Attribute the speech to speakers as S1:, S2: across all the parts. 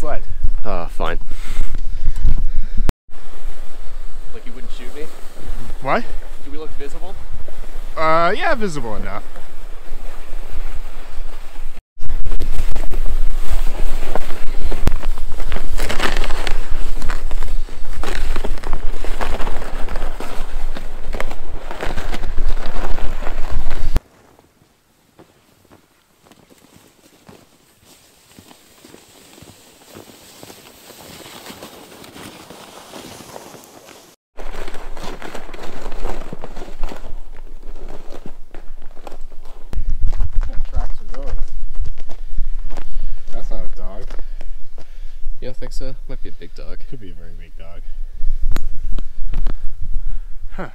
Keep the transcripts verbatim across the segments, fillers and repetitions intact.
S1: sled.
S2: Ah, uh, fine.
S1: Like you wouldn't shoot me?
S3: What?
S1: Do we look visible?
S3: Uh, yeah, visible enough. That's not a dog.
S2: You don't think so? Might be a big dog.
S3: Could be a very big dog. Huh.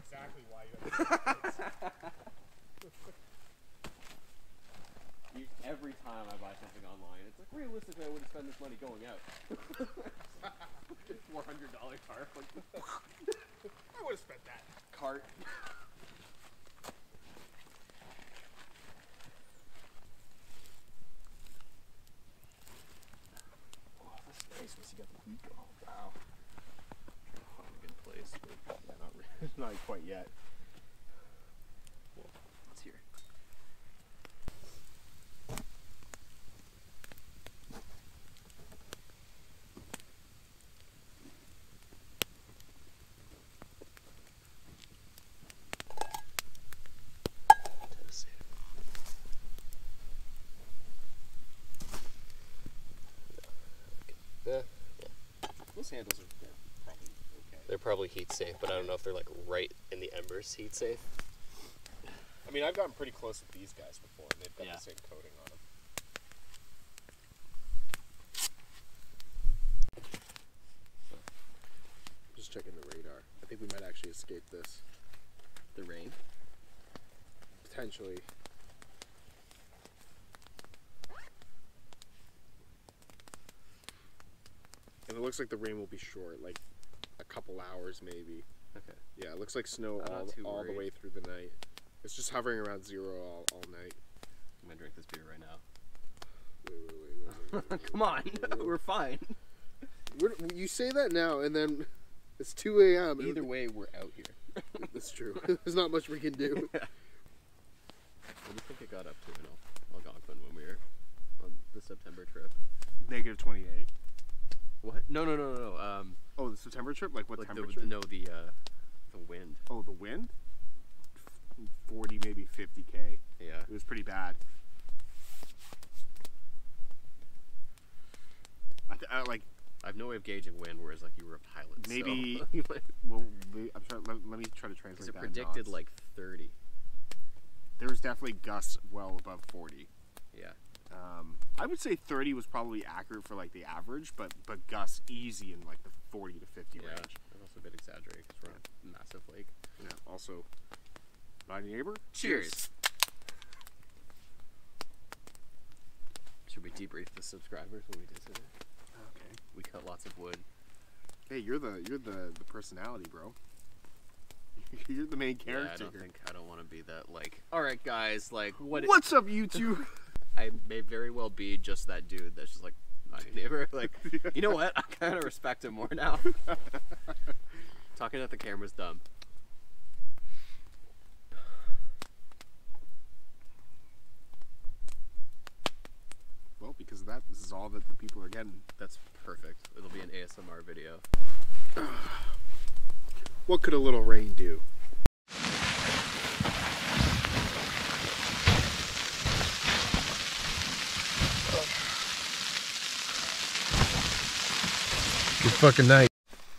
S3: exactly why you have
S2: You, every time I buy something online, it's like, realistically, I wouldn't spend this money going out. four hundred dollar tarp. Like,
S3: I would have spent that.
S2: cart.
S3: Oh, that's nice once you got the heat going. Wow.
S2: Find a good place, but
S3: Yeah, not, really, not quite yet.
S2: well, it's here. Yeah, yeah.
S3: Those handles are they're probably okay.
S2: They're probably heat safe, but I don't know if they're like right in the embers heat safe.
S3: I mean, I've gotten pretty close with these guys before, and they've got
S2: Yeah.
S3: the same coating on them. Just checking the radar. I think we might actually escape this.
S2: The rain.
S3: Potentially. And it looks like the rain will be short, like a couple hours maybe.
S2: Okay.
S3: Yeah, it looks like snow
S2: I'm
S3: all,
S2: not too
S3: all the
S2: worried.
S3: way through the night. It's just hovering around zero all, all night.
S2: I'm gonna drink this beer right now.
S3: Wait, wait, wait, wait, wait, wait,
S2: Come on,
S3: wait, wait.
S2: we're fine.
S3: We're, you say that now, and then it's two A M
S2: Either way, we're out here.
S3: That's true. There's not much we can do.
S2: What do you think it got up to in Al- Algonquin when we were on the September trip?
S3: Negative twenty-eight.
S2: What? No, no, no, no, no. Um,
S3: Oh, the September trip? Like what
S2: like the,
S3: temperature?
S2: the no the uh, the wind.
S3: Oh, the wind? forty, maybe fifty K.
S2: Yeah.
S3: It was pretty bad. I, th I like
S2: I have no way of gauging wind, whereas like you were a pilot. so-
S3: maybe. well, we- I'm trying. Let, let me try to translate
S2: Because it
S3: that. in
S2: predicted
S3: knots.
S2: like thirty.
S3: There was definitely gusts well above forty.
S2: Yeah.
S3: Um, I would say thirty was probably accurate for like the average, but but gusts easy in like the forty to fifty
S2: Yeah.
S3: range.
S2: That's also a bit exaggerated because we're on a massive lake.
S3: Yeah. Also, my neighbor.
S2: Cheers. Should we debrief the subscribers when we did today?
S3: Okay.
S2: We cut lots of wood.
S3: Hey, you're the you're the the personality, bro. You're the main
S2: Yeah,
S3: character.
S2: I don't
S3: here.
S2: think I don't want to be that like. All right, guys. Like, what?
S3: What's up, YouTube?
S2: I may very well be just that dude that's just like my neighbor. Like, you know what? I kind of respect him more now. Talking at the camera's dumb.
S3: Well, because of that, this is all that the people are getting.
S2: That's perfect. It'll be an A S M R video.
S3: What could a little rain do? Good fucking night.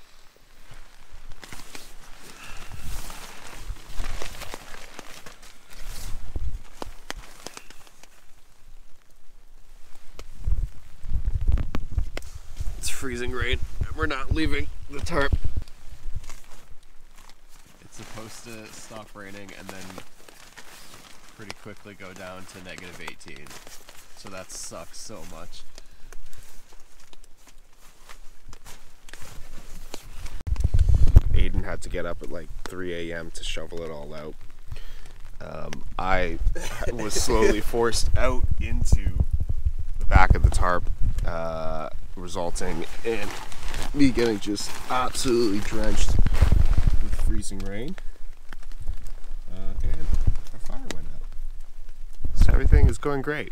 S2: It's freezing rain, and we're not leaving the tarp. It's supposed to stop raining and then pretty quickly go down to negative eighteen. So that sucks so much.
S3: Aiden had to get up at like three A M to shovel it all out. Um, I was slowly forced out into the back of the tarp, uh, resulting in me getting just absolutely drenched with freezing rain. Uh, and our fire went out. So everything is going great.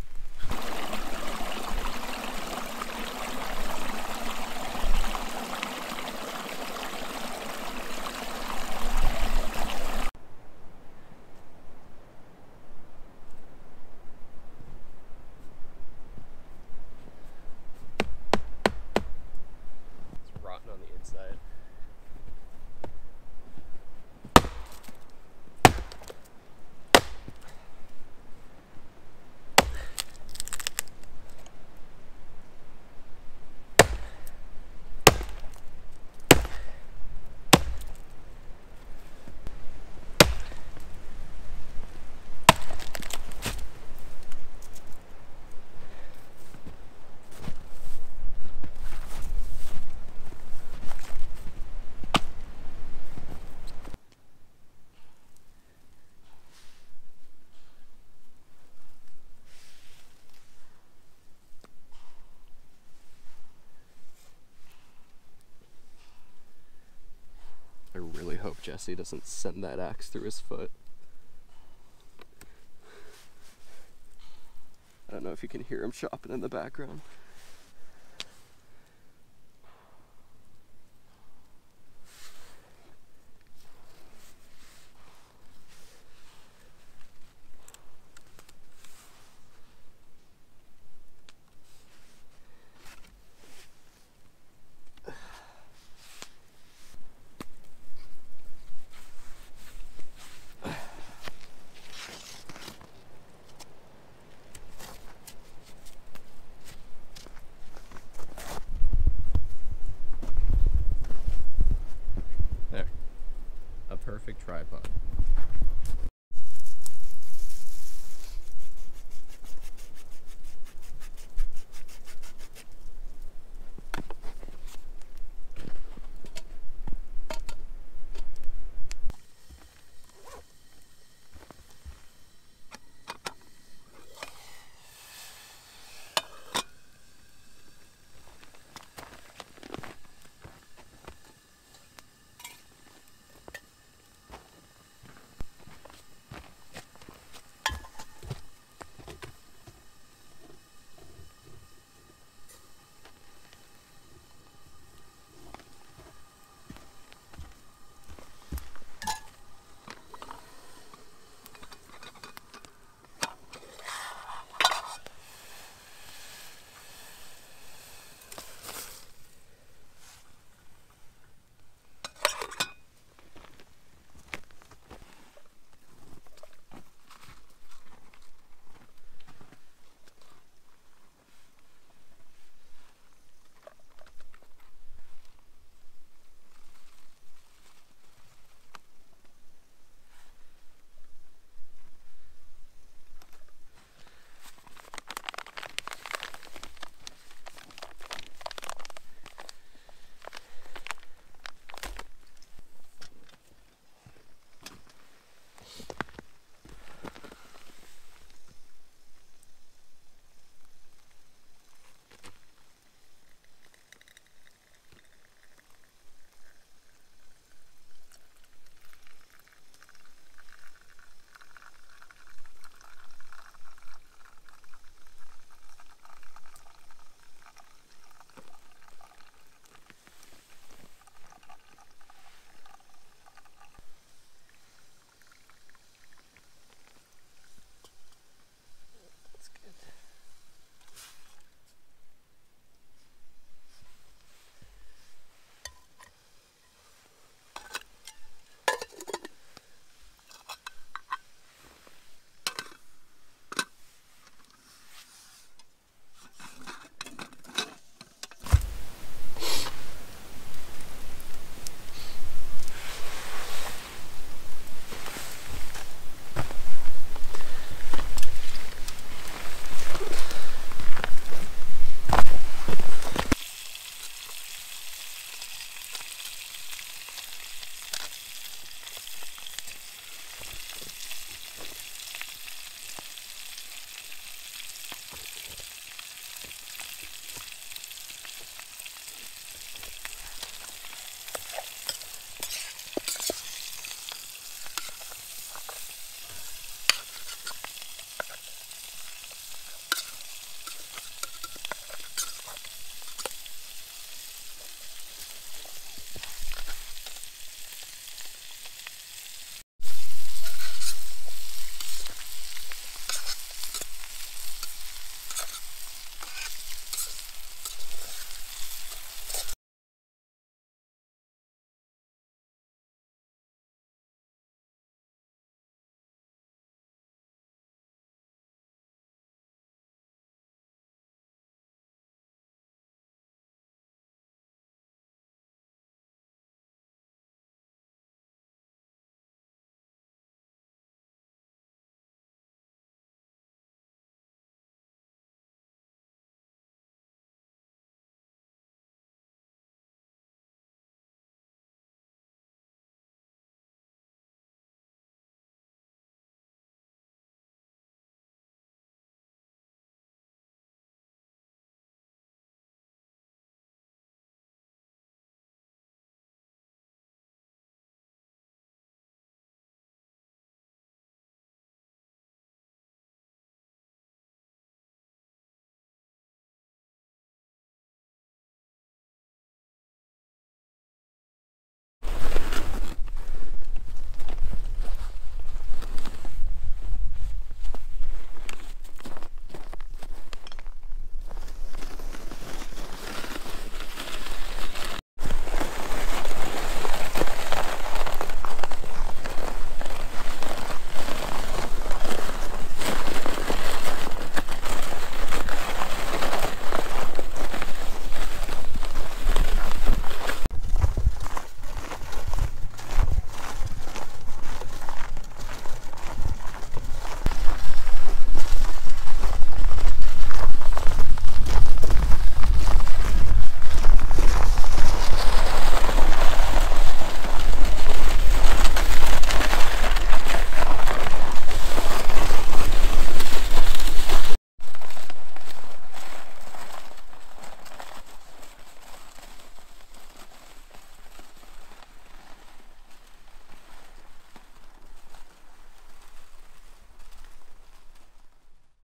S2: It's rotten on the inside. really hope Jesse doesn't send that axe through his foot. I don't know if you can hear him chopping in the background. There. A perfect tripod.